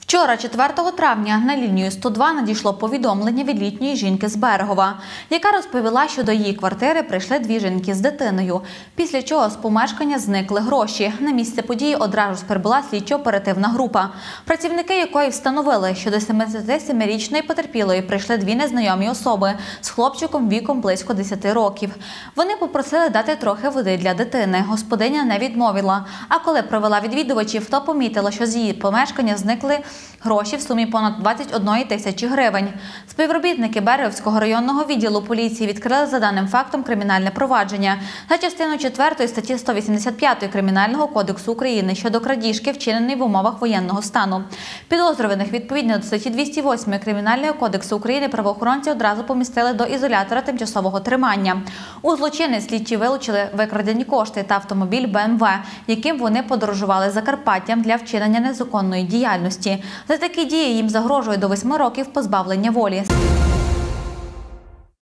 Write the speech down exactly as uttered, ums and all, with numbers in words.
Вчора, четвертого травня, на лінію сто два надійшло повідомлення від літньої жінки з Берегова, яка розповіла, що до її квартири прийшли дві жінки з дитиною, після чого з помешкання зникли гроші. На місце події одразу прибула слідчо-оперативна група, працівники якої встановили, що до сімдесятисемирічної потерпілої прийшли дві незнайомі особи з хлопчиком віком близько десяти років. Вони попросили дати трохи води для дитини. Господиня не відмовила, а коли провела відвідувачів, то помітила, що з її помешкання зникли гроші в сумі понад двадцять одної тисячі гривень. Співробітники Берегівського районного відділу поліції відкрили за даним фактом кримінальне провадження за частиною четвертої статті сто вісімдесят п'ять Кримінального кодексу України щодо крадіжки, вчиненої в умовах воєнного стану. Підозрюваних відповідно до статті двісті восьмої Кримінального кодексу України правоохоронці одразу помістили до ізолятора тимчасового тримання. У злочини слідчі вилучили викрадені кошти та автомобіль Бе Ем Ве, яким вони подорожували Закарпаттям для вчинення незаконної діяльності. За такі дії їм загрожує до восьми років позбавлення волі.